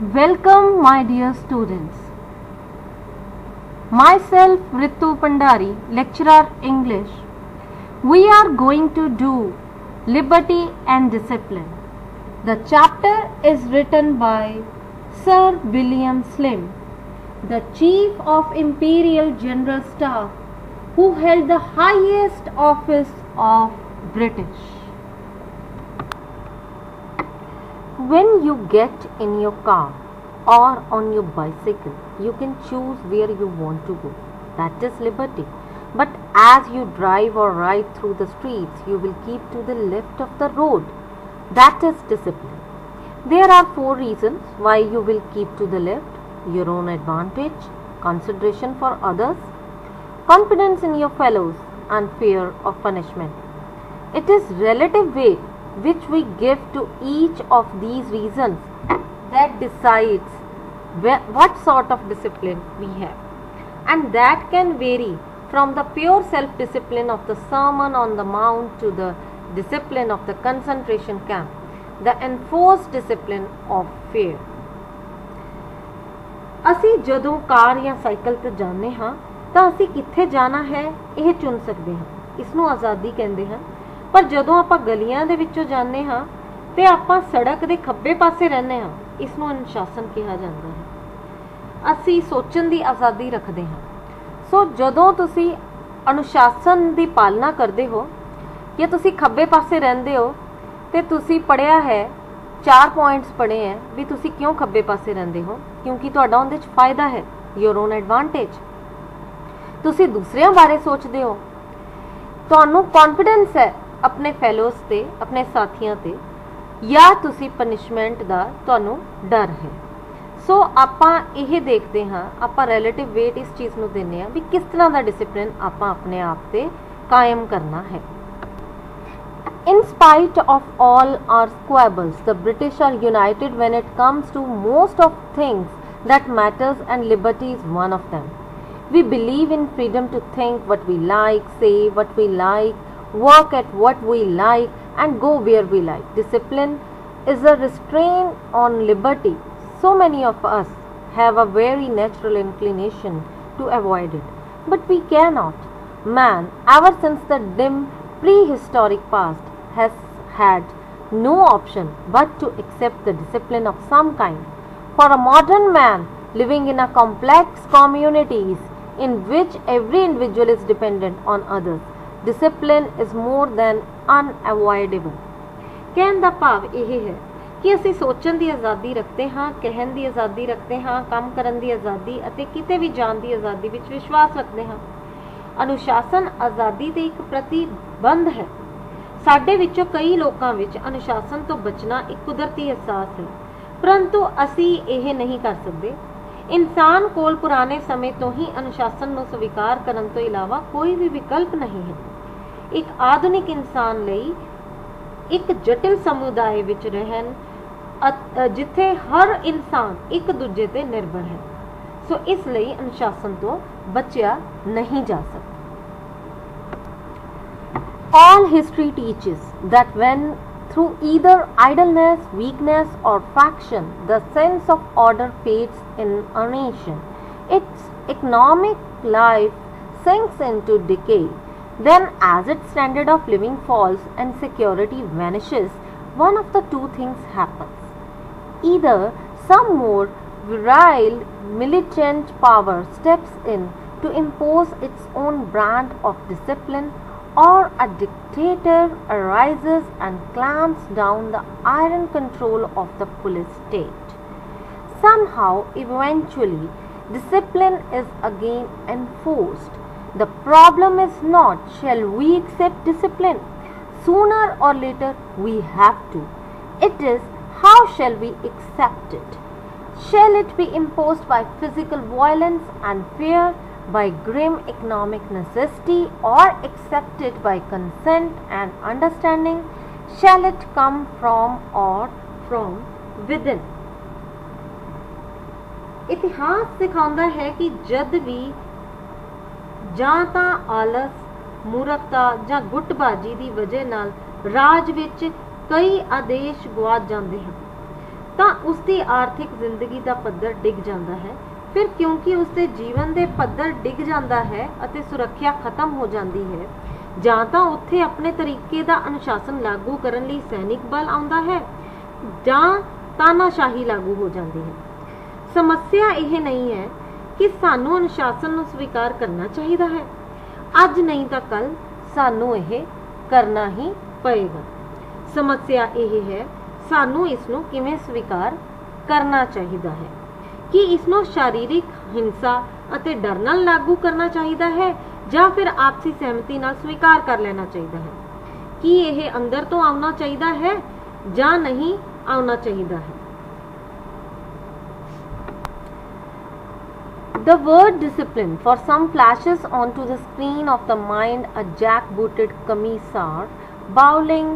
Welcome, my dear students. Myself, Ritu Pandari, lecturer English. We are going to do Liberty and Discipline. The chapter is written by Sir William Slim, the Chief of Imperial General Staff, who held the highest office of British. When you get in your car or on your bicycle, you can choose where you want to go. That is liberty. But as you drive or ride through the streets, you will keep to the left of the road. That is discipline. There are 4 reasons why you will keep to the left: your own advantage, consideration for others, confidence in your fellows, and fear of punishment. It is relative weight which we give to each of these reasons that decides what sort of discipline we have, and that can vary from the pure self-discipline of the Sermon on the Mount to the discipline of the concentration camp, the enforced discipline of fear. ਅਸੀਂ ਜਦੋਂ ਕਾਰ ਜਾਂ cycle ਤੇ ਜਾਂਦੇ ਹਾਂ ਤਾਂ ਅਸੀਂ ਕਿੱਥੇ ਜਾਣਾ ਹੈ ਇਹ ਚੁਣ ਸਕਦੇ ਹਾਂ। ਇਸ ਨੂੰ ਆਜ਼ਾਦੀ ਕਹਿੰਦੇ ਹਨ। ਪਰ ਜਦੋਂ ਆਪਾਂ ਗਲੀਆਂ ਦੇ ਵਿੱਚੋਂ ਜਾਂਦੇ ਹਾਂ ਤੇ ਆਪਾਂ ਸੜਕ ਦੇ ਖੱਬੇ ਪਾਸੇ ਰਹਿੰਦੇ ਹਾਂ, ਇਸ ਨੂੰ ਅਨੁਸ਼ਾਸਨ ਕਿਹਾ ਜਾਂਦਾ ਹੈ। ਅਸੀਂ ਸੋਚਣ ਦੀ ਆਜ਼ਾਦੀ ਰੱਖਦੇ ਹਾਂ। ਸੋ ਜਦੋਂ ਤੁਸੀਂ ਅਨੁਸ਼ਾਸਨ ਦੀ ਪਾਲਣਾ ਕਰਦੇ ਹੋ ਜਾਂ ਤੁਸੀਂ ਖੱਬੇ ਪਾਸੇ ਰਹਿੰਦੇ ਹੋ ਤੇ ਤੁਸੀਂ ਪੜ੍ਹਿਆ ਹੈ 4 ਪੁਆਇੰਟਸ ਪੜ੍ਹੇ ਹੈ ਵੀ ਤੁਸੀਂ ਕਿਉਂ ਖੱਬੇ ਪਾਸੇ ਰਹਿੰਦੇ ਹੋ, ਕਿਉਂਕਿ ਤੁਹਾਡਾ ਉਹਦੇ 'ਚ ਫਾਇਦਾ ਹੈ, ਯੋਰ ਓਨ ਐਡਵਾਂਟੇਜ। ਤੁਸੀਂ ਦੂਸਰਿਆਂ ਬਾਰੇ ਸੋਚਦੇ ਹੋ, ਤੁਹਾਨੂੰ ਕੌਨਫੀਡੈਂਸ ਹੈ ਆਪਣੇ ਫੈਲੋਜ਼ ਤੇ, ਆਪਣੇ ਸਾਥੀਆਂ ਤੇ, ਜਾਂ ਤੁਸੀਂ ਪਨਿਸ਼ਮੈਂਟ ਦਾ ਤੁਹਾਨੂੰ ਡਰ ਹੈ। ਸੋ ਆਪਾਂ ਇਹ ਦੇਖਦੇ ਹਾਂ, ਆਪਾਂ ਰਿਲੇਟਿਵ ਵੇਟ ਇਸ ਚੀਜ਼ ਨੂੰ ਦਿੰਦੇ ਹਾਂ ਵੀ ਕਿਸ ਤਰ੍ਹਾਂ ਦਾ ਡਿਸਿਪਲਿਨ ਆਪਾਂ ਆਪਣੇ ਆਪ ਤੇ ਕਾਇਮ ਕਰਨਾ ਹੈ। In spite of all our squabbles, the British are united when it comes to most of things that matters, and liberty is one of them. We believe in freedom to think what we like, say what we like, work at what we like, and go where we like. Discipline is a restraint on liberty. So many of us have a very natural inclination to avoid it, but we cannot. Man, ever since the dim prehistoric past, has had no option but to accept the discipline of some kind. For a modern man living in a complex communities in which every individual is dependent on others, discipline is more than unavoidable. ਕਹਿਣ ਦਾ ਭਾਵ ਇਹ ਹੈ ਕਿ ਅਸੀਂ ਸੋਚਣ ਦੀ ਆਜ਼ਾਦੀ ਰੱਖਦੇ ਹਾਂ, ਕਹਿਣ ਦੀ ਆਜ਼ਾਦੀ ਰੱਖਦੇ ਹਾਂ, ਕੰਮ ਕਰਨ ਦੀ ਆਜ਼ਾਦੀ ਅਤੇ ਕਿਤੇ ਵੀ ਜਾਣ ਦੀ ਆਜ਼ਾਦੀ ਵਿੱਚ ਵਿਸ਼ਵਾਸ ਰੱਖਦੇ ਹਾਂ। ਅਨੁਸ਼ਾਸਨ ਆਜ਼ਾਦੀ ਦੇ ਇੱਕ ਪ੍ਰਤੀਬੰਧ ਹੈ। ਸਾਡੇ ਵਿੱਚੋਂ ਕਈ ਲੋਕਾਂ ਵਿੱਚ ਅਨੁਸ਼ਾਸਨ ਤੋਂ ਬਚਣਾ ਇੱਕ ਕੁਦਰਤੀ ਅਹਿਸਾਸ ਹੈ, ਪਰੰਤੂ ਅਸੀਂ ਇਹ ਨਹੀਂ ਕਰ ਸਕਦੇ। ਇਨਸਾਨ ਕੋਲ ਪੁਰਾਣੇ ਸਮੇਂ ਤੋਂ ਹੀ ਅਨੁਸ਼ਾਸਨ ਨੂੰ ਸਵੀਕਾਰ ਕਰਨ ਤੋਂ ਇਲਾਵਾ ਕੋਈ ਵੀ ਵਿਕਲਪ ਨਹੀਂ ਹੈ। ਇੱਕ ਆਧੁਨਿਕ ਇਨਸਾਨ ਲਈ ਇੱਕ ਜਟਿਲ ਸਮੁਦਾਇ ਵਿੱਚ ਰਹਿਣ ਜਿੱਥੇ ਹਰ ਇਨਸਾਨ ਇੱਕ ਦੂਜੇ ਤੇ ਨਿਰਭਰ ਹੈ, ਸੋ ਇਸ ਲਈ ਅਨੁਸ਼ਾਸਨ ਤੋਂ ਬਚਿਆ ਨਹੀਂ ਜਾ ਸਕਦਾ। All history teaches that when through either idleness, weakness, or faction, the sense of order fades in a nation, its economic life sinks into decay, then as its standard of living falls and security vanishes, one of the 2 things happens. Either some more virile militant power steps in to impose its own brand of discipline, or a dictator arises and clamps down the iron control of the police state. Somehow, eventually, discipline is again enforced. The problem is not, shall we accept discipline? Sooner or later, we have to. It is, how shall we accept it? Shall it be imposed by physical violence and fear, by grim economic necessity, or accepted by consent and understanding? Shall it come from or from within? ਇਤਿਹਾਸ ਸਿਖਾਉਂਦਾ ਹੈ ਕਿ ਜਦ ਵੀ ਜਾਂ ਤਾਂ ਆਲਸ, ਮੂਰਖਤਾ ਜਾਂ ਗੁੱਟਬਾਜ਼ੀ ਦੀ ਵਜ੍ਹਾ ਨਾਲ ਰਾਜ ਵਿੱਚ ਕਈ ਆਦੇਸ਼ ਗੁਆਚ ਜਾਂਦੇ ਹਨ, ਤਾਂ ਉਸਦੀ ਆਰਥਿਕ ਜ਼ਿੰਦਗੀ ਦਾ ਪੱਧਰ ਡਿੱਗ ਜਾਂਦਾ ਹੈ। ਫਿਰ ਕਿਉਂਕਿ ਉਸਦੇ ਜੀਵਨ ਦੇ ਪੱਧਰ ਡਿੱਗ ਜਾਂਦਾ ਹੈ ਅਤੇ ਸੁਰੱਖਿਆ ਖਤਮ ਹੋ ਜਾਂਦੀ ਹੈ, ਜਾਂ ਤਾਂ ਉੱਥੇ ਆਪਣੇ ਤਰੀਕੇ ਦਾ ਅਨੁਸ਼ਾਸਨ ਲਾਗੂ ਕਰਨ ਲਈ ਸੈਨਿਕ ਬਲ ਆਉਂਦਾ ਹੈ ਜਾਂ ਤਾਨਾਸ਼ਾਹੀ ਲਾਗੂ ਹੋ ਜਾਂਦੀ ਹੈ। ਸਮੱਸਿਆ ਇਹ ਨਹੀਂ ਹੈ ਕਿ ਸਾਨੂੰ ਅਨੁਸ਼ਾਸਨ ਨੂੰ ਸਵੀਕਾਰ ਕਰਨਾ ਚਾਹੀਦਾ ਹੈ, ਅੱਜ ਨਹੀਂ ਤਾਂ ਕੱਲ ਸਾਨੂੰ ਇਹ ਕਰਨਾ ਹੀ ਪਏਗਾ। ਸਮੱਸਿਆ ਇਹ ਹੈ ਸਾਨੂੰ ਇਸ ਨੂੰ ਕਿਵੇਂ ਸਵੀਕਾਰ ਕਰਨਾ ਚਾਹੀਦਾ ਹੈ। ਕਿ ਇਸ ਨੂੰ ਸ਼ਾਰੀਰਿਕ ਹਿੰਸਾ ਅਤੇ ਡਰ ਨਾਲ ਲਾਗੂ ਕਰਨਾ ਚਾਹੀਦਾ ਹੈ ਜਾਂ ਫਿਰ ਆਪਸੀ ਸਹਿਮਤੀ ਨਾਲ ਸਵੀਕਾਰ ਕਰ ਲੈਣਾ ਚਾਹੀਦਾ ਹੈ। ਕਿ ਇਹ ਅੰਦਰ ਤੋਂ ਆਉਣਾ ਚਾਹੀਦਾ ਹੈ ਜਾਂ ਨਹੀਂ ਆਉਣਾ ਚਾਹੀਦਾ ਹੈ। The word discipline for some flashes onto the screen of the mind a jack-booted commissar bowling.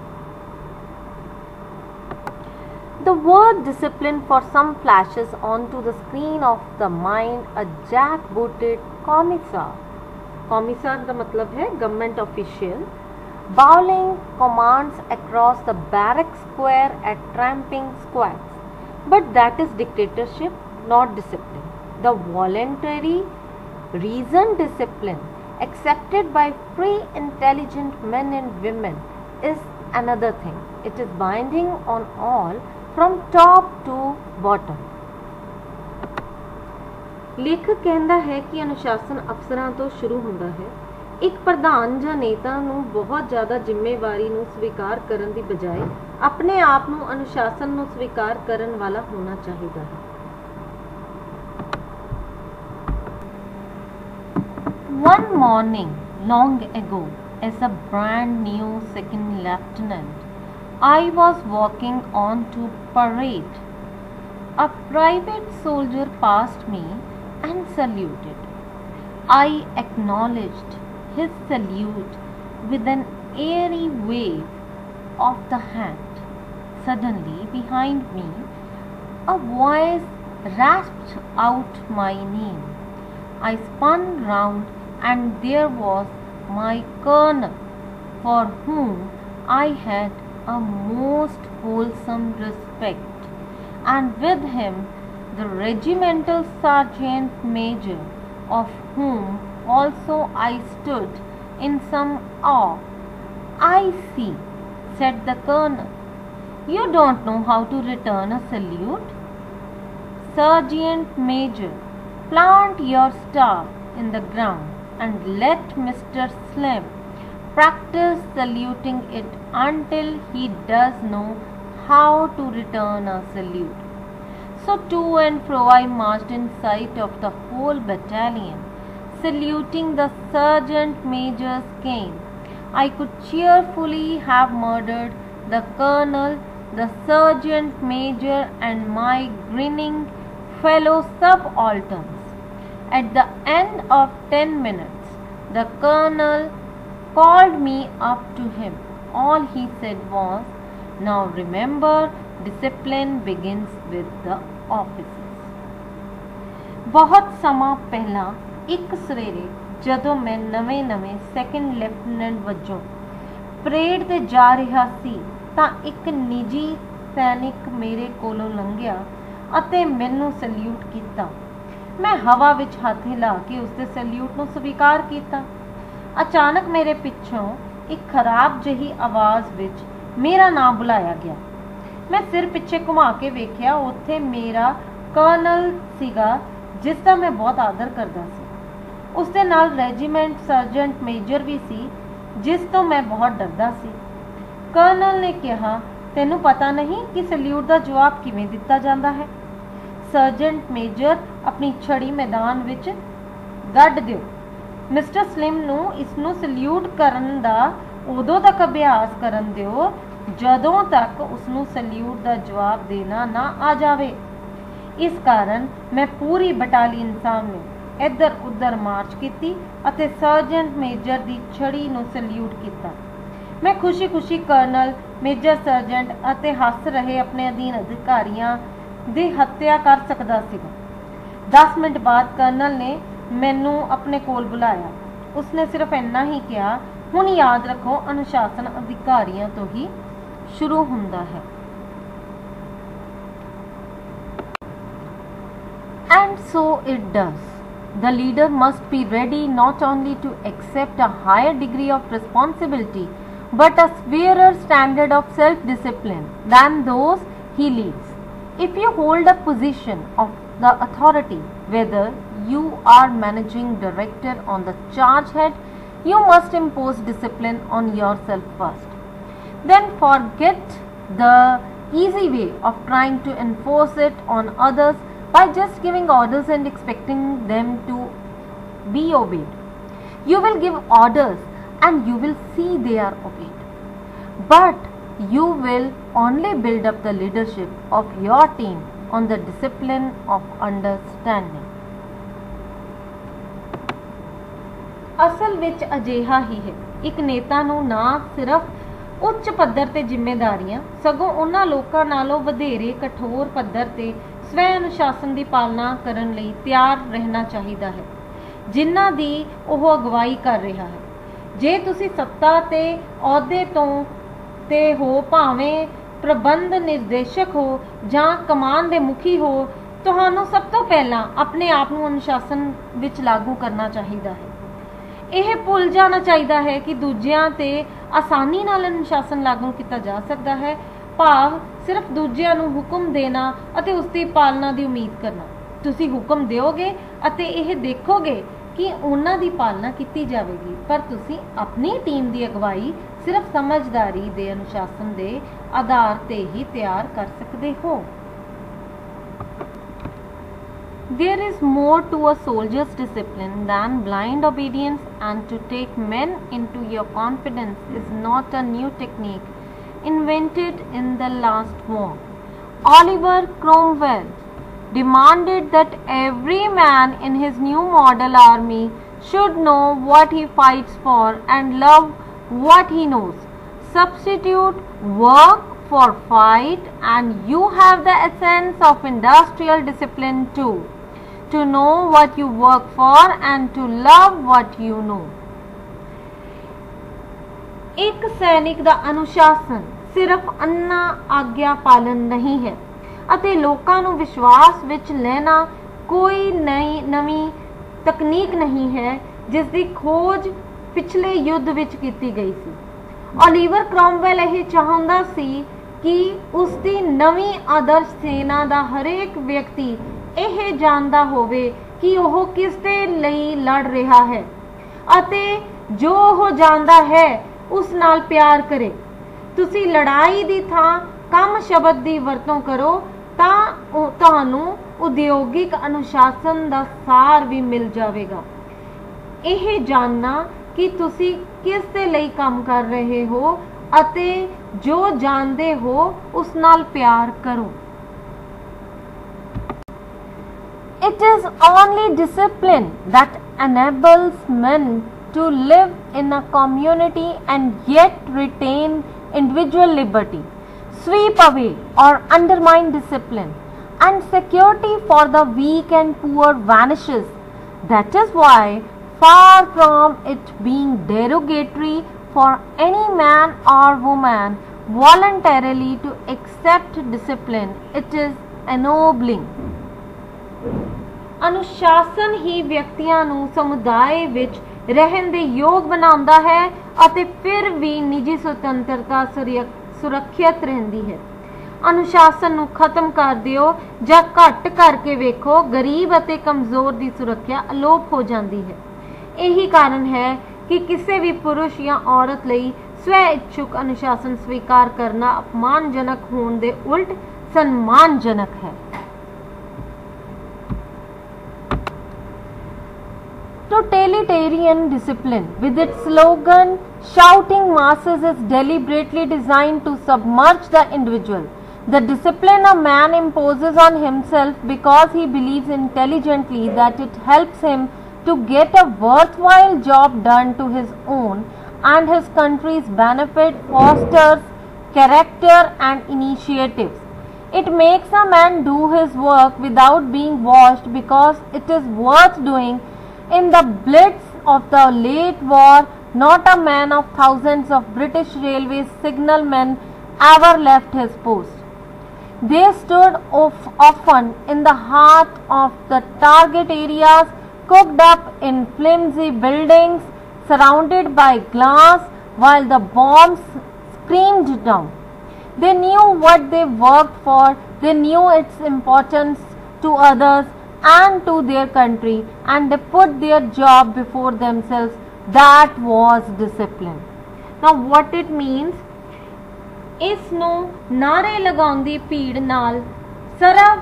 The word discipline for some flashes onto the screen of the mind a jack-booted commissar. Commissar का मतलब है government official. Bowling commands across the barrack square at tramping squats. But that is dictatorship, not discipline. The voluntary, reasoned discipline accepted by free, intelligent men and women is another thing. It is binding on all from top to bottom. ਲੇਖਕ ਕਹਿੰਦਾ ਹੈ ਕਿ ਅਨੁਸ਼ਾਸਨ ਅਫਸਰਾਂ ਤੋਂ ਸ਼ੁਰੂ ਹੁੰਦਾ ਹੈ। ਇੱਕ ਪ੍ਰਧਾਨ ਜਾਂ ਨੇਤਾ ਨੂੰ ਬਹੁਤ ਜ਼ਿਆਦਾ ਜ਼ਿੰਮੇਵਾਰੀ ਨੂੰ ਸਵੀਕਾਰ ਕਰਨ ਦੀ ਬਜਾਏ ਆਪਣੇ ਆਪ ਨੂੰ ਅਨੁਸ਼ਾਸਨ ਨੂੰ ਸਵੀਕਾਰ ਕਰਨ ਵਾਲਾ ਹੋਣਾ ਚਾਹੀਦਾ ਹੈ। One morning long ago, as a brand new second lieutenant, I was walking on to parade. A private soldier passed me and saluted. I acknowledged his salute with an airy wave of the hand. Suddenly, behind me, a voice rasped out my name. I spun round, and there was my colonel, for whom I had a most wholesome respect, and with him the regimental sergeant major, of whom also I stood in some awe. "I see," said the colonel, "you don't know how to return a salute. Sergeant major, plant your staff in the ground and let Mr. Slim practice saluting it until he does know how to return a salute." So to and fro I marched in sight of the whole battalion, saluting the sergeant major's cane. I could cheerfully have murdered the colonel, the sergeant major, and my grinning fellow subalterns. At the end of 10 minutes, the colonel called me up to him. All he said was, "Now remember, discipline begins with the officers." बहुत ਸਮਾਂ ਪਹਿਲਾਂ ਇੱਕ ਸਵੇਰੇ ਜਦੋਂ ਮੈਂ ਨਵੇਂ second lieutenant ਵਜੋਂ parade ਤੇ ਜਾ ਰਿਹਾ ਸੀ ਤਾਂ ਇੱਕ ਨਿੱਜੀ ਸੈਨਿਕ ਮੇਰੇ ਕੋਲੋਂ ਲੰਘਿਆ ਅਤੇ ਮੈਨੂੰ ਸਲੂਟ ਕੀਤਾ। ਮੈਂ ਹਵਾ ਵਿੱਚ ਹੱਥ ਹਿਲਾ ਕੇ ਉਸਦੇ ਸਲੂਟ ਨੂੰ ਸਵੀਕਾਰ ਕੀਤਾ। ਅਚਾਨਕ ਮੇਰੇ ਪਿੱਛੋਂ ਇੱਕ ਖਰਾਬ ਜਿਹੀ ਆਵਾਜ਼ ਵਿੱਚ ਮੇਰਾ ਨਾਮ ਬੁਲਾਇਆ ਗਿਆ। ਮੈਂ ਸਿਰ ਪਿੱਛੇ ਘੁਮਾ ਕੇ ਵੇਖਿਆ, ਉੱਥੇ ਮੇਰਾ ਕਰਨਲ ਸੀਗਾ ਜਿਸ ਦਾ ਮੈਂ ਬਹੁਤ ਆਦਰ ਕਰਦਾ ਸੀ। ਉਸਦੇ ਨਾਲ ਰੈਜੀਮੈਂਟ ਸਰਜੈਂਟ ਮੇਜਰ ਵੀ ਸੀ ਜਿਸ ਤੋਂ ਮੈਂ ਬਹੁਤ ਡਰਦਾ ਸੀ। ਕਰਨਲ ਨੇ ਕਿਹਾ, "ਤੈਨੂੰ ਪਤਾ ਨਹੀਂ ਕਿ ਸਲੂਟ ਦਾ ਜਵਾਬ ਕਿਵੇਂ ਦਿੱਤਾ ਜਾਂਦਾ ਹੈ? ਸਰਜੈਂਟ ਮੇਜਰ ਆਪਣੀ ਛੜੀ ਮੈਦਾਨ ਵਿੱਚ ਗੱਡ ਦਿਓ। ਮਿਸਟਰ ਸਲਿਮ ਨੂੰ ਇਸ ਨੂੰ ਸਲੂਟ ਕਰਨ ਦਾ ਉਦੋਂ ਤੱਕ ਅਭਿਆਸ ਕਰਨ ਦਿਓ ਜਦੋਂ ਤੱਕ ਉਸ ਨੂੰ ਸਲੂਟ ਦਾ ਜਵਾਬ ਦੇਣਾ ਨਾ ਆ ਜਾਵੇ। ਇਸ ਕਾਰਨ ਮੈਂ ਪੂਰੀ ਬਟਾਲੀਅਨ ਸਾਹਮਣੇ ਇੱਧਰ ਉੱਧਰ ਮਾਰਚ ਕੀਤੀ ਅਤੇ ਸਰਜੈਂਟ ਮੇਜਰ ਦੀ ਛੜੀ ਨੂੰ ਸਲੂਟ ਕੀਤਾ। ਮੈਂ ਖੁਸ਼ੀ-ਖੁਸ਼ੀ ਕਰਨਲ, ਮੇਜਰ ਸਰਜੈਂਟ ਅਤੇ ਹੱਸ ਰਹੇ ਆਪਣੇ ਅਧੀਨ ਅਧਿਕਾਰੀਆਂ ਦੀ ਹੱਤਿਆ ਕਰ ਸਕਦਾ ਸੀਗਾ। 10 ਮਿੰਟ ਬਾਅਦ ਕਰਨਲ ਨੇ ਮੈਨੂੰ ਆਪਣੇ ਕੋਲ ਬੁਲਾਇਆ। ਉਸਨੇ ਸਿਰਫ ਇੰਨਾ ਹੀ ਕਿਹਾ, "ਹੁਣ ਯਾਦ ਰੱਖੋ, ਅਨੁਸ਼ਾਸਨ ਅਧਿਕਾਰੀਆਂ ਤੋਂ ਹੀ ਸ਼ੁਰੂ ਹੁੰਦਾ ਹੈ।" And so it does. The leader must be ready not only to accept a higher degree of responsibility, but a severer standard of self-discipline than those he leads. If you hold a position of the authority, whether you are managing director on the charge head, you must impose discipline on yourself first. Then forget the easy way of trying to enforce it on others by just giving orders and expecting them to be obeyed. You will give orders and you will see they are obeyed. But you will only build up the leadership of your team on the discipline of understanding. ਅਸਲ ਵਿੱਚ ਅਜਿਹਾ ਹੀ ਹੈ। ਇੱਕ ਨੇਤਾ ਨੂੰ ਨਾ ਸਿਰਫ ਉੱਚ ਪੱਧਰ ਤੇ ਜ਼ਿੰਮੇਵਾਰੀਆਂ ਸਗੋਂ ਉਹਨਾਂ ਲੋਕਾਂ ਨਾਲੋਂ ਵਧੇਰੇ ਕਠੋਰ ਪੱਧਰ ਤੇ ਸਵੈ ਅਨੁਸ਼ਾਸਨ ਦੀ ਪਾਲਣਾ ਕਰਨ ਲਈ ਤਿਆਰ ਰਹਿਣਾ ਚਾਹੀਦਾ ਹੈ ਜਿਨ੍ਹਾਂ ਦੀ ਉਹ ਅਗਵਾਈ ਕਰ ਰਿਹਾ ਹੈ। ਜੇ ਤੁਸੀਂ ਸੱਤਾ ਤੇ ਅਹੁਦੇ ਤੋਂ ਤੇ ਹੋ, ਭਾਵੇਂ ਪ੍ਰਬੰਧ ਨਿਰਦੇਸ਼ਕ ਹੋ ਜਾਂ ਕਮਾਨ ਦੇ ਮੁਖੀ ਹੋ, ਤੁਹਾਨੂੰ ਸਭ ਤੋਂ ਪਹਿਲਾਂ ਆਪਣੇ ਆਪ ਨੂੰ ਅਨੁਸ਼ਾਸਨ ਵਿੱਚ ਲਾਗੂ ਕਰਨਾ ਚਾਹੀਦਾ ਹੈ। ਇਹ ਭੁੱਲ ਜਾਣਾ ਚਾਹੀਦਾ ਹੈ ਕਿ ਦੂਜਿਆਂ ਤੇ ਆਸਾਨੀ ਨਾਲ ਅਨੁਸ਼ਾਸਨ ਲਾਗੂ ਕੀਤਾ ਜਾ ਸਕਦਾ ਹੈ, ਭਾਵ ਸਿਰਫ ਦੂਜਿਆਂ ਨੂੰ ਹੁਕਮ ਦੇਣਾ ਅਤੇ ਉਸ ਦੀ ਪਾਲਣਾ ਦੀ ਉਮੀਦ ਕਰਨਾ। ਤੁਸੀਂ ਹੁਕਮ ਦਿਓਗੇ ਅਤੇ ਇਹ ਦੇਖੋਗੇ ਕਿ ਉਹਨਾਂ ਦੀ ਪਾਲਣਾ ਕੀਤੀ ਜਾਵੇਗੀ, ਪਰ ਤੁਸੀਂ ਆਪਣੀ ਟੀਮ ਦੀ ਅਗਵਾਈ ਸਿਰਫ ਸਮਝਦਾਰੀ ਦੇ ਅਨੁਸ਼ਾਸਨ ਦੇ ਆਧਾਰ ਤੇ ਹੀ ਤਿਆਰ ਕਰ ਸਕਦੇ ਹੋ। There is more to a soldier's discipline than blind obedience, and to take men into your confidence is not a new technique invented in the last war. Oliver Cromwell demanded that every man in his new model army should know what he fights for and love what he knows. Substitute work for fight and you have the essence of industrial discipline too. To know what you work for and to love what you know. ਇੱਕ ਸੈਨਿਕ ਦਾ ਅਨੁਸ਼ਾਸਨ ਸਿਰਫ ਅੰਨਾ ਆਗਿਆ ਪਾਲਨ ਨਹੀਂ ਹੈ ਅਤੇ ਲੋਕਾਂ ਨੂੰ ਵਿਸ਼ਵਾਸ ਵਿੱਚ ਲੈਣਾ ਕੋਈ ਨਵੀਂ ਤਕਨੀਕ ਨਹੀਂ ਹੈ ਜਿਸ ਦੀ ਖੋਜ ਪਿਛਲੇ ਯੁੱਧ ਵਿੱਚ ਕੀਤੀ ਗਈ ਸੀ। ਓਲੀਵਰ ਕ੍ਰੋਮਵੈਲ ਇਹ ਚਾਹੁੰਦਾ ਸੀ ਕਿ ਉਸ ਦੀ ਨਵੀਂ ਆਦਰਸ਼ ਸੈਨਾ ਦਾ ਹਰੇਕ ਵਿਅਕਤੀ ਇਹ ਜਾਣਦਾ ਹੋਵੇ ਕਿ ਉਹ ਕਿਸ ਦੇ ਲਈ ਲੜ ਰਿਹਾ ਹੈ ਅਤੇ ਜੋ ਉਹ ਜਾਣਦਾ ਹੈ ਉਸ ਨਾਲ ਪਿਆਰ ਕਰੇ। ਤੁਸੀਂ ਲੜਾਈ ਦੀ ਥਾਂ ਕੰਮ ਸ਼ਬਦ ਦੀ ਵਰਤੋਂ ਕਰੋ ਤਾਂ ਤੁਹਾਨੂੰ ਉਦਯੋਗਿਕ ਅਨੁਸ਼ਾਸਨ ਦਾ ਸਾਰ ਵੀ ਮਿਲ ਜਾਵੇਗਾ। ਇਹ ਜਾਣਨਾ ਕਿ ਤੁਸੀਂ ਕਿਸ ਦੇ ਲਈ ਕੰਮ ਕਰ ਰਹੇ ਹੋ ਅਤੇ ਜੋ ਜਾਣਦੇ ਹੋ ਉਸ ਨਾਲ ਪਿਆਰ ਕਰੋ। It is only discipline that enables men to live in a community and yet retain individual liberty. Sweep away or undermine discipline, and security for the weak and poor vanishes. That is why, far from it being derogatory for any man or woman voluntarily to accept discipline, it is ennobling. ਅਨੁਸ਼ਾਸਨ ਹੀ ਵਿਅਕਤੀਆਂ ਨੂੰ ਸਮੁਦਾਇ ਵਿੱਚ ਰਹਿਣ ਦੇ ਯੋਗ ਬਣਾਉਂਦਾ ਹੈ ਅਤੇ ਫਿਰ ਵੀ ਨਿੱਜੀ ਸੁਤੰਤਰਤਾ ਸੁਰੱਖਿਅਤ ਰਹਿੰਦੀ ਹੈ। ਅਨੁਸ਼ਾਸਨ ਨੂੰ ਖਤਮ ਕਰ ਦਿਓ ਜਾਂ ਘੱਟ ਕਰਕੇ ਵੇਖੋ, ਗਰੀਬ ਅਤੇ ਕਮਜ਼ੋਰ ਦੀ ਸੁਰੱਖਿਆ ਅਲੋਪ ਹੋ ਜਾਂਦੀ ਹੈ। ਇਹੀ ਕਾਰਨ ਹੈ ਕਿ ਕਿਸੇ ਵੀ ਪੁਰਸ਼ ਜਾਂ ਔਰਤ ਲਈ ਸਵੈ ਇੱਛੁਕ ਅਨੁਸ਼ਾਸਨ ਸਵੀਕਾਰ ਕਰਨਾ ਅਪਮਾਨਜਨਕ ਹੋਣ ਦੇ ਉਲਟ ਸਨਮਾਨਜਨਕ ਹੈ। Totalitarian discipline, with its slogan "Shouting masses," is deliberately designed to submerge the individual. The discipline a man imposes on himself because he believes intelligently that it helps him to get a worthwhile job done to his own and his country's benefit, fosters character and initiatives. It makes a man do his work without being watched because it is worth doing. In the blitz of the late war, not a man of thousands of British Railways signalmen ever left his post. They stood often in the heart of the target areas, cooked up in flimsy buildings, surrounded by glass, while the bombs screamed down. They knew what they worked for, they knew its importance to others and to their country, and they put their job before themselves. That was discipline. Now, what it means? ਇਸ ਨੂੰ ਨਾਰੇ ਲਗਾਉਣ ਦੀ ਭੀੜ ਨਾਲ ਸਰਵ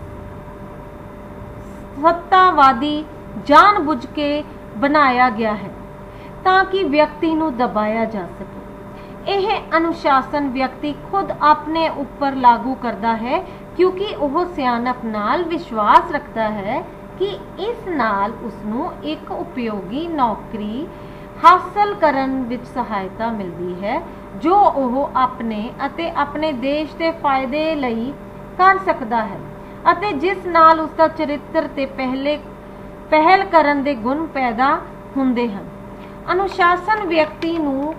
ਸੱਤਾਵਾਦੀ ਜਾਣਬੁੱਝ ਕੇ ਬਣਾਇਆ ਗਿਆ ਹੈ ਤਾਂ ਕਿ ਵਿਅਕਤੀ ਨੂੰ ਦਬਾਇਆ ਜਾ ਸਕੇ। ਇਹ ਅਨੁਸ਼ਾਸਨ ਵਿਅਕਤੀ ਖੁਦ ਆਪਣੇ ਉੱਪਰ ਲਾਗੂ ਕਰਦਾ ਹੈ ਕਿਉਂਕਿ ਉਹ ਸਿਆਣਪ ਨਾਲ ਵਿਸ਼ਵਾਸ ਰੱਖਦਾ ਹੈ ਕਿ ਇਸ ਨਾਲ ਉਸ ਨੂੰ ਇੱਕ ਉਪਯੋਗੀ ਨੌਕਰੀ ਹਾਸਲ ਕਰਨ ਵਿੱਚ ਸਹਾਇਤਾ ਮਿਲਦੀ ਹੈ ਜੋ ਉਹ ਆਪਣੇ ਅਤੇ ਆਪਣੇ ਦੇਸ਼ ਦੇ ਫਾਇਦੇ ਲਈ ਕਰ ਸਕਦਾ ਹੈ ਅਤੇ ਜਿਸ ਨਾਲ ਉਸ ਦਾ ਚਰਿੱਤਰ ਤੇ ਪਹਿਲ ਕਰਨ ਦੇ ਗੁਣ ਪੈਦਾ ਹੁੰਦੇ ਹਨ। ਅਨੁਸ਼ਾਸਨ ਵਿਅਕਤੀ ਨੂੰ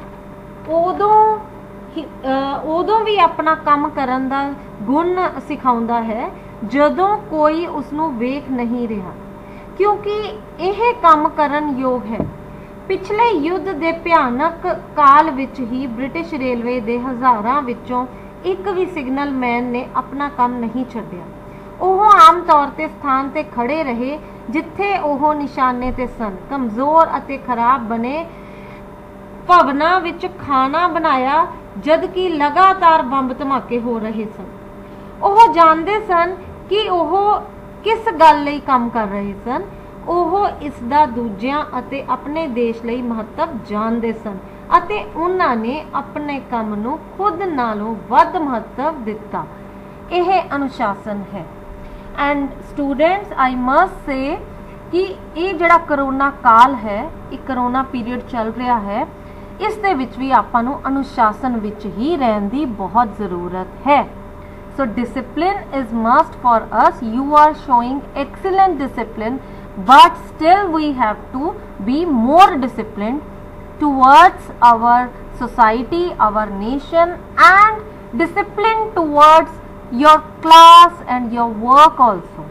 ਉਦੋਂ ਵੀ ਆਪਣਾ ਕੰਮ ਕਰਨ ਦਾ ਗੁਣ ਸਿਖਾਉਂਦਾ ਹੈ ਜਦੋਂ ਕੋਈ ਉਸ ਨੂੰ ਵੇਖ ਨਹੀਂ ਰਿਹਾ ਕਿਉਂਕਿ ਇਹ ਕੰਮ ਕਰਨ ਯੋਗ ਹੈ। ਪਿਛਲੇ ਯੁੱਧ ਦੇ ਭਿਆਨਕ ਕਾਲ ਵਿੱਚ ਹੀ ਬ੍ਰਿਟਿਸ਼ ਰੇਲਵੇ ਦੇ ਹਜ਼ਾਰਾਂ ਵਿੱਚੋਂ ਇੱਕ ਵੀ ਸਿਗਨਲ ਮੈਨ ਨੇ ਆਪਣਾ ਕੰਮ ਨਹੀਂ ਛੱਡਿਆ। ਉਹ ਆਮ ਤੌਰ ਤੇ ਸਥਾਨ ਤੇ ਖੜੇ ਰਹੇ ਜਿੱਥੇ ਉਹ ਨਿਸ਼ਾਨੇ ਤੇ ਸਨ। ਕਮਜ਼ੋਰ ਅਤੇ ਖਰਾਬ ਬਣੇ ਭਵਨਾਂ ਵਿੱਚ ਖਾਣਾ ਬਣਾਇਆ ਜਦ ਕਿ ਲਗਾਤਾਰ ਬੰਬ ਧਮਾਕੇ ਹੋ ਰਹੇ ਸਨ। ਉਹ ਜਾਣਦੇ ਸਨ ਕਿ ਉਹ ਕਿਸ ਗੱਲ ਲਈ ਕੰਮ ਕਰ ਰਹੇ ਸਨ। ਉਹ ਇਸ ਦਾ ਦੂਜਿਆਂ ਅਤੇ ਆਪਣੇ ਦੇਸ਼ ਲਈ ਮਹੱਤਵ ਜਾਣਦੇ ਸਨ ਅਤੇ ਉਹਨਾਂ ਨੇ ਆਪਣੇ ਕੰਮ ਨੂੰ ਖੁਦ ਨਾਲੋਂ ਵੱਧ ਮਹੱਤਵ ਦਿੱਤਾ। ਇਹ ਅਨੁਸ਼ਾਸਨ ਹੈ। And students I must say ਕਿ ਇਹ ਜਿਹੜਾ ਕਰੋਨਾ ਕਾਲ ਹੈ, ਇਹ ਕਰੋਨਾ ਪੀਰੀਅਡ ਚੱਲ ਰਿਹਾ ਹੈ, ਇਸ ਦੇ ਵਿੱਚ ਵੀ ਆਪਾਂ ਨੂੰ ਅਨੁਸ਼ਾਸਨ ਵਿੱਚ ਹੀ ਰਹਿਣ ਦੀ ਬਹੁਤ ਜ਼ਰੂਰਤ ਹੈ। So discipline is must for us. You are showing excellent discipline, but still we have to be more disciplined towards our society, our nation, and discipline towards your class and your work also.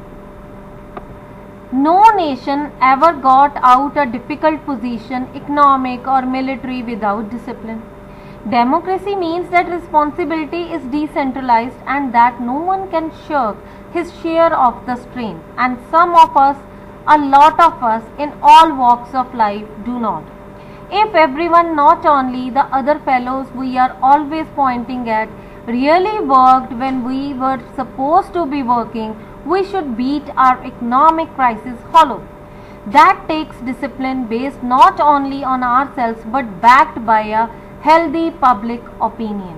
No nation ever got out a difficult position, economic or military, without discipline. Democracy means that responsibility is decentralized and that no one can shirk his share of the strain, and some of us, a lot of us in all walks of life, do not. If everyone, not only the other fellows we are always pointing at, really worked when we were supposed to be working, we should beat our economic crisis hollow. That takes discipline based not only on ourselves but backed by a healthy public opinion.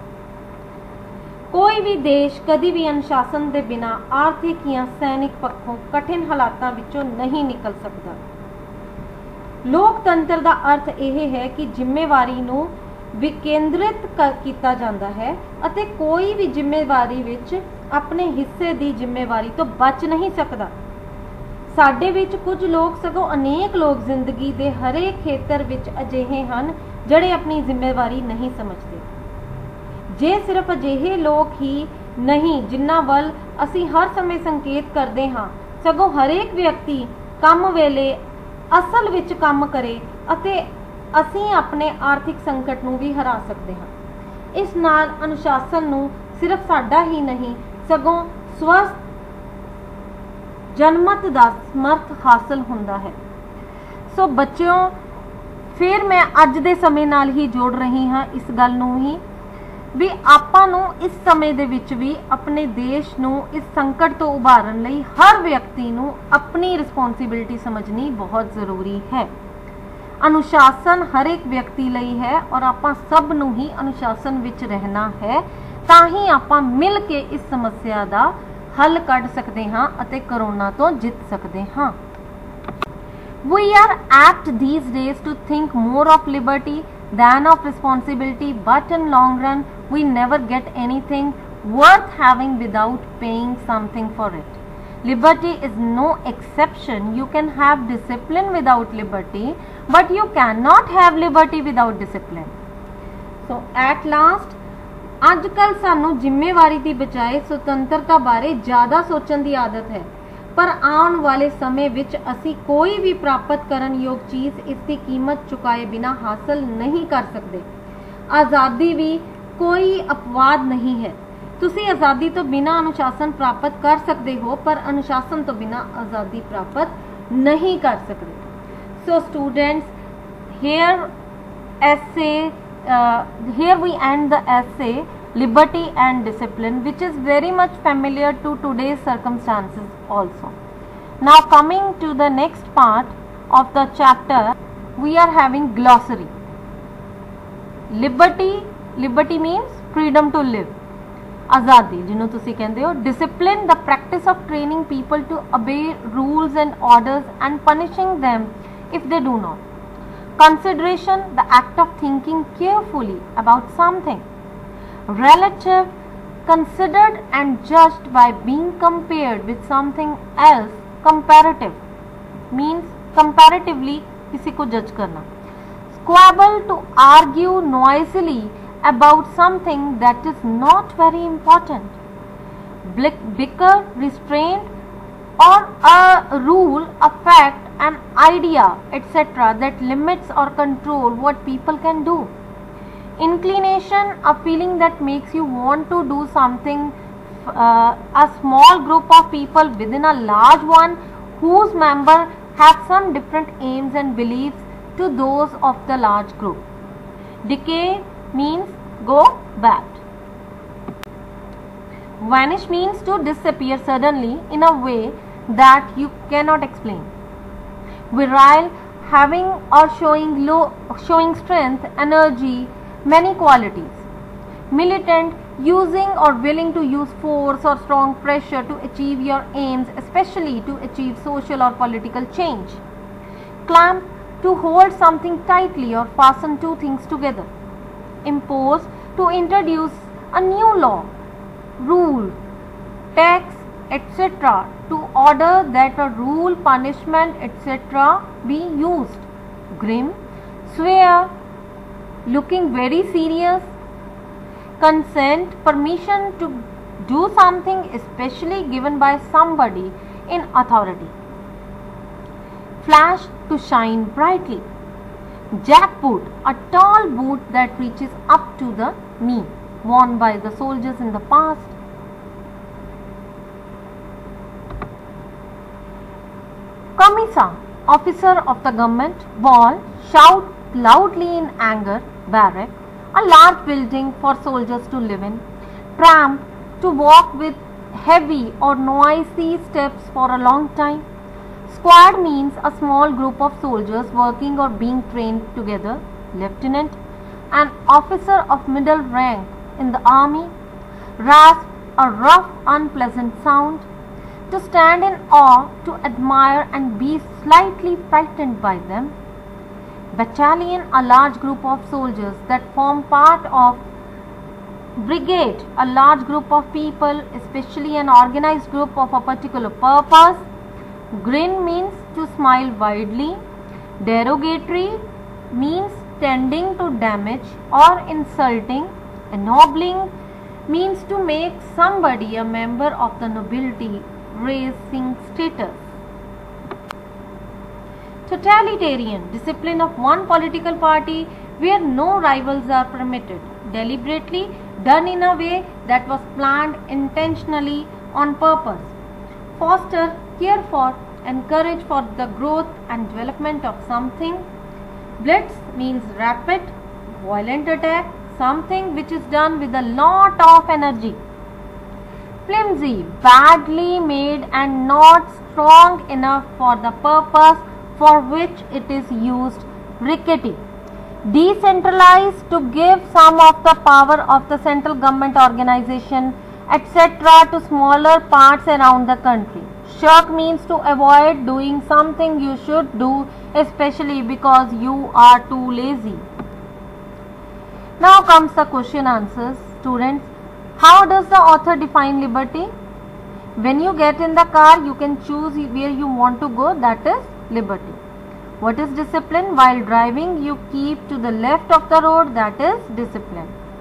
ਕੋਈ ਵੀ ਦੇਸ਼ ਕਦੀ ਵੀ ਅਨੁਸ਼ਾਸਨ ਦੇ ਬਿਨਾ ਆਰਥਿਕ ਜਾਂ ਸੈਨਿਕ ਪੱਖੋਂ ਕਠਿਨ ਹਾਲਾਤਾਂ ਵਿੱਚੋਂ ਨਹੀਂ ਨਿਕਲ ਸਕਦਾ। ਲੋਕਤੰਤਰ ਦਾ ਅਰਥ ਇਹ ਹੈ ਕਿ ਜ਼ਿੰਮੇਵਾਰੀ ਨੂੰ ਵਿਕੇਂਦਰਿਤ ਕੀਤਾ ਜਾਂਦਾ ਹੈ ਅਤੇ ਕੋਈ ਵੀ ਜ਼ਿੰਮੇਵਾਰੀ ਵਿੱਚ ਆਪਣੇ ਹਿੱਸੇ ਦੀ ਜ਼ਿੰਮੇਵਾਰੀ ਤੋਂ ਬਚ ਨਹੀਂ ਸਕਦਾ। ਸਾਡੇ ਵਿੱਚ ਕੁਝ ਲੋਕ ਸਗੋਂ ਅਨੇਕ ਲੋਕ ਜ਼ਿੰਦਗੀ ਦੇ ਹਰੇਕ ਖੇਤਰ ਵਿੱਚ ਅਜਿਹੇ ਹਨ ਜਿਹੜੇ ਆਪਣੀ ਜ਼ਿੰਮੇਵਾਰੀ ਨਹੀਂ ਸਮਝਦੇ। ਜੇ ਸਿਰਫ ਅਜਿਹੇ ਲੋਕ ਹੀ ਨਹੀਂ ਜਿਨ੍ਹਾਂ ਵੱਲ ਅਸੀਂ ਹਰ ਸਮੇਂ ਸੰਕੇਤ ਕਰਦੇ ਹਾਂ, ਸਗੋਂ ਹਰੇਕ ਵਿਅਕਤੀ ਕੰਮ ਵੇਲੇ ਅਸਲ ਵਿੱਚ ਕੰਮ ਕਰੇ ਅਤੇ ਅਸੀਂ ਆਪਣੇ ਆਰਥਿਕ ਸੰਕਟ ਨੂੰ ਵੀ ਹਰਾ ਸਕਦੇ ਹਾਂ। ਇਸ ਨਾਲ ਅਨੁਸ਼ਾਸਨ ਨੂੰ ਸਿਰਫ ਸਾਡਾ ਹੀ ਨਹੀਂ ਸਗੋਂ ਸਵਸਥ ਜਨਮਤ ਦਾ ਸਮਰਥ ਹਾਸਲ ਹੁੰਦਾ ਹੈ। ਸੋ ਬੱਚਿਓ, ਫਿਰ ਮੈਂ ਅੱਜ ਦੇ ਸਮੇਂ ਨਾਲ ਹੀ ਜੋੜ ਰਹੀ ਹਾਂ ਇਸ ਗੱਲ ਨੂੰ ਹੀ ਵੀ ਆਪਾਂ ਨੂੰ ਇਸ ਸਮੇਂ ਦੇ ਵਿੱਚ ਵੀ ਆਪਣੇ ਦੇਸ਼ ਨੂੰ ਇਸ ਸੰਕਟ ਤੋਂ ਉਭਾਰਨ ਲਈ ਹਰ ਵਿਅਕਤੀ ਨੂੰ ਆਪਣੀ ਰਿਸਪੌਂਸਿਬਿਲਿਟੀ ਸਮਝਣੀ ਬਹੁਤ ਜ਼ਰੂਰੀ ਹੈ। ਅਨੁਸ਼ਾਸਨ ਹਰ ਇੱਕ ਵਿਅਕਤੀ ਲਈ ਹੈ ਔਰ ਆਪਾਂ ਸਭ ਨੂੰ ਹੀ ਅਨੁਸ਼ਾਸਨ ਵਿੱਚ ਰਹਿਣਾ ਹੈ, ਤਾਂ ਹੀ ਆਪਾਂ ਮਿਲ ਕੇ ਇਸ ਸਮੱਸਿਆ ਦਾ ਹੱਲ ਕੱਢ ਸਕਦੇ ਹਾਂ ਅਤੇ ਕਰੋਨਾ ਤੋਂ ਜਿੱਤ ਸਕਦੇ ਹਾਂ। We are apt these days to think more of liberty than of responsibility, but in long run we never get anything worth having without paying something for it. Liberty is no exception. You can have discipline without liberty, but you cannot have liberty without discipline. So at last अजकल सानू जिम्मेवारी की बजाय सुतंत्रता बारे ज़्यादा सोचण की आदत है, पर आने वाले समय विच असी कोई भी प्राप्त करन योग चीज़ इसकी कीमत चुकाए बिना हासिल नहीं कर सकते। आज़ादी भी कोई अपवाद नहीं है। तुसी आज़ादी तो बिना अनुशासन प्राप्त कर सकते हो, पर अनुशासन तो बिना आज़ादी प्राप्त नहीं कर सकते। So students, here we end the essay Liberty and Discipline, which is very much familiar to today's circumstances also. Now coming to the next part of the chapter, we are having glossary. Liberty means freedom to live. आज़ादी जिन्हों तुसी कहते हो। Discipline, the practice of training people to obey rules and orders and punishing them if they do not. Consideration, the act of thinking carefully about something. Relative, considered and judged by being compared with something else. Comparative means comparatively किसी को जज करना। Squabble, to argue noisily about something that is not very important. Bicker, restraint, or a rule, a fact, an idea, etc. that limits or control what people can do. Inclination, a feeling that makes you want to do something. A small group of people within a large one whose members have some different aims and beliefs to those of the large group. Decay means go bad. Vanish means to disappear suddenly in a way that you cannot explain. Virile, having or showing strength, energy, many qualities. Militant, using or willing to use force or strong pressure to achieve your aims, especially to achieve social or political change. Clamp, to hold something tightly or fasten two things together. Impose, to introduce a new law, rule, tax, etc. to order that a rule, punishment, etc. be used. Grim, swear, looking very serious. Consent, permission to do something especially given by somebody in authority. Flash, to shine brightly. Jackboot, a tall boot that reaches up to the knee, worn by the soldiers in the past. Commissar, officer of the government. Ball, shout loudly in anger. Barrack, a large building for soldiers to live in. Tramp, to walk with heavy or noisy steps for a long time. Squad means a small group of soldiers working or being trained together. Lieutenant, an officer of middle rank in the army. Rasp, a rough, unpleasant sound. To stand in awe, to admire and be slightly frightened by them. Battalion, a large group of soldiers that form part of brigade, a large group of people, especially an organized group of a particular purpose. Grin means to smile widely. Derogatory means tending to damage or insulting. Ennobling means to make somebody a member of the nobility, raising status. Totalitarian, discipline of one political party where no rivals are permitted, deliberately done in a way that was planned intentionally on purpose. Foster, care for, encourage for the growth and development of something. Blitz means rapid, violent attack, something which is done with a lot of energy. Flimsy, badly made and not strong enough for the purpose for which it is used. Rickety, decentralized, to give some of the power of the central government organization, etc. to smaller parts around the country. Shirk means to avoid doing something you should do, especially because you are too lazy. Now comes the question answers. Students, how does the author define liberty? When you get in the car, you can choose where you want to go, that is liberty. What is discipline? While driving, you keep to the left of the road, that is discipline.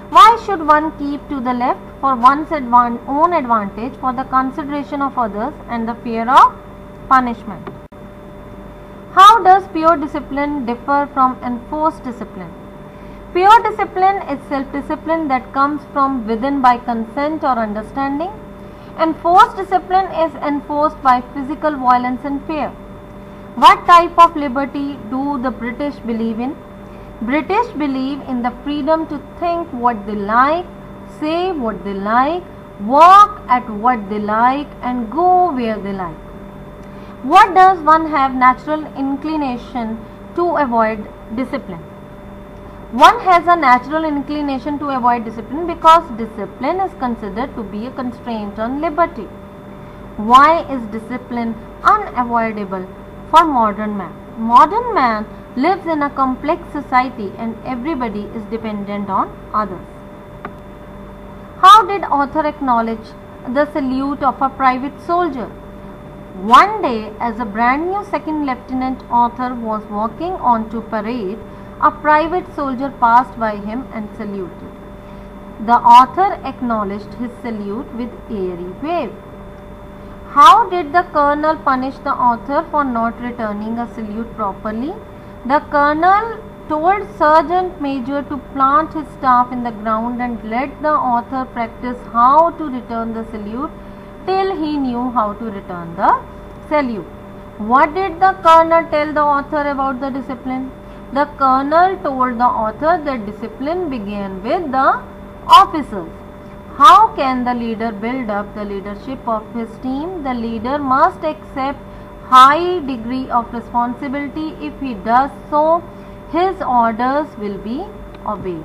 Why should one keep to the left? For one's own advantage, for the consideration of others, and the fear of punishment. How does pure discipline differ from enforced discipline? Pure discipline is self-discipline that comes from within by consent or understanding. Enforced discipline is enforced by physical violence and fear. What type of liberty do the British believe in? British believe in the freedom to think what they like, say what they like, work at what they like, and go where they like. What does one have natural inclination to avoid discipline? One has a natural inclination to avoid discipline because discipline is considered to be a constraint on liberty. Why is discipline unavoidable for modern man? Modern man lives in a complex society and everybody is dependent on others. How did author acknowledge the salute of a private soldier? One day, as a brand new second lieutenant, author was walking onto parade. A private soldier passed by him and saluted. The author acknowledged his salute with airy wave. How did the colonel punish the author for not returning a salute properly? The colonel told Sergeant Major to plant his staff in the ground and let the author practice how to return the salute till he knew how to return the salute. What did the colonel tell the author about the discipline? The colonel told the author that discipline began with the officers. How can the leader build up the leadership of his team? The leader must accept high degree of responsibility. If he does so, his orders will be obeyed.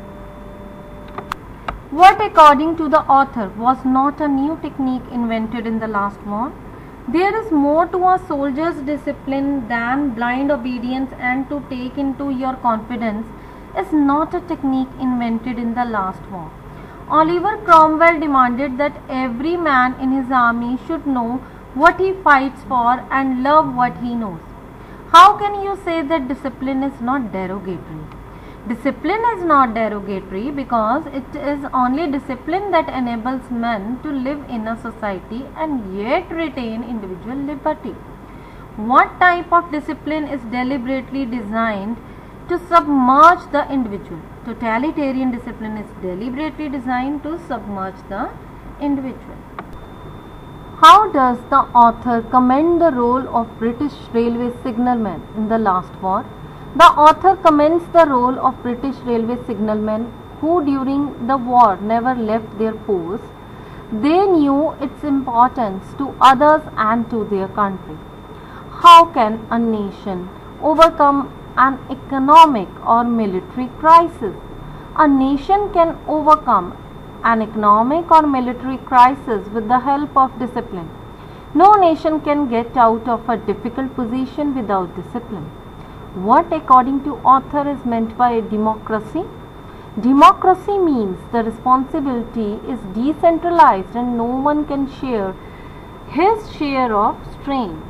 What, according to the author, was not a new technique invented in the last war? There is more to a soldier's discipline than blind obedience, and to take into your confidence is not a technique invented in the last war. Oliver Cromwell demanded that every man in his army should know what he fights for and love what he knows. How can you say that discipline is not derogatory? Discipline is not derogatory because it is only discipline that enables men to live in a society and yet retain individual liberty. What type of discipline is deliberately designed to submerge the individual? Totalitarian discipline is deliberately designed to submerge the individual. How does the author commend the role of British railway signalmen in the last war? The author commends the role of British railway signalmen who during the war never left their post. They knew its importance to others and to their country. How can a nation overcome an economic or military crisis? A nation can overcome an economic or military crisis with the help of discipline. No nation can get out of a difficult position without discipline. What, according to author, is meant by democracy? Democracy means the responsibility is decentralized and no one can share his share of strain.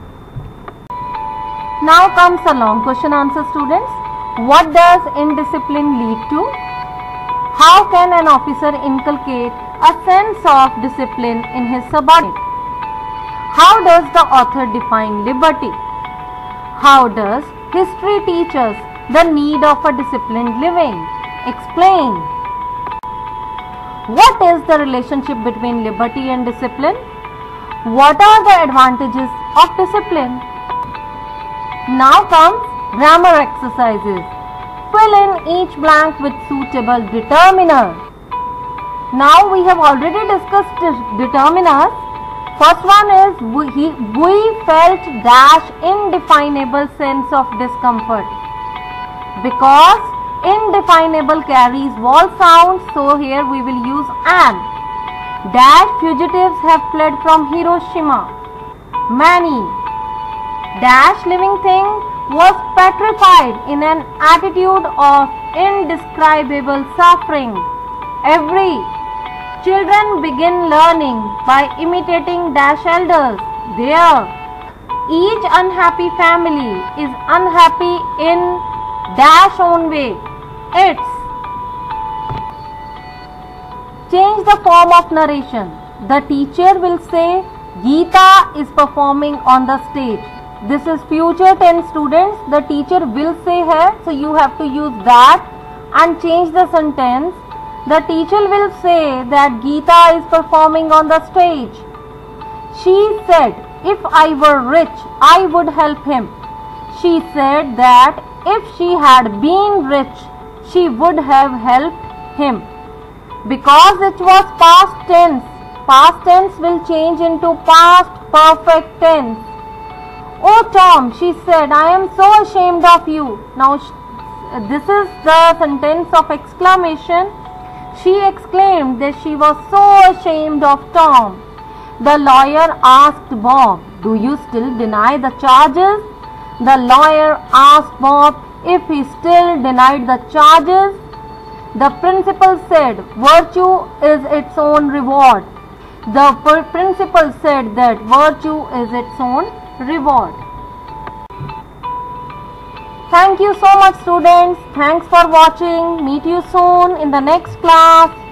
Now comes a long question answer, students. What does indiscipline lead to? How can an officer inculcate a sense of discipline in his subordinate? How does the author define liberty? How does history teach us the need of a disciplined living? Explain. What is the relationship between liberty and discipline? What are the advantages of discipline? Now comes grammar exercises. Fill in each blank with suitable determiner. Now we have already discussed determiners. First one is we felt dash indefinable sense of discomfort. Because indefinable carries vowel sounds, so here we will use an. Dash fugitives have fled from Hiroshima. Many. Dash living thing was petrified in an attitude of indescribable suffering. Every. Children begin learning by imitating dash elders. There. Each unhappy family is unhappy in dash own way. Its. Change the form of narration. The teacher will say, Geeta is performing on the stage. This is future tense, students. The teacher will say here, so you have to use that and change the sentence. The teacher will say that Geeta is performing on the stage. She said, if I were rich, I would help him. She said that if she had been rich, she would have helped him. Because it was past tense will change into past perfect tense. Oh Tom, she said, I am so ashamed of you. Now this is the sentence of exclamation. She exclaimed that she was so ashamed of Tom. The lawyer asked Bob, do you still deny the charges? The lawyer asked Bob if he still denied the charges. The principal said, virtue is its own reward. The principal said that virtue is its own reward. Thank you so much, students. Thanks for watching. Meet you soon in the next class.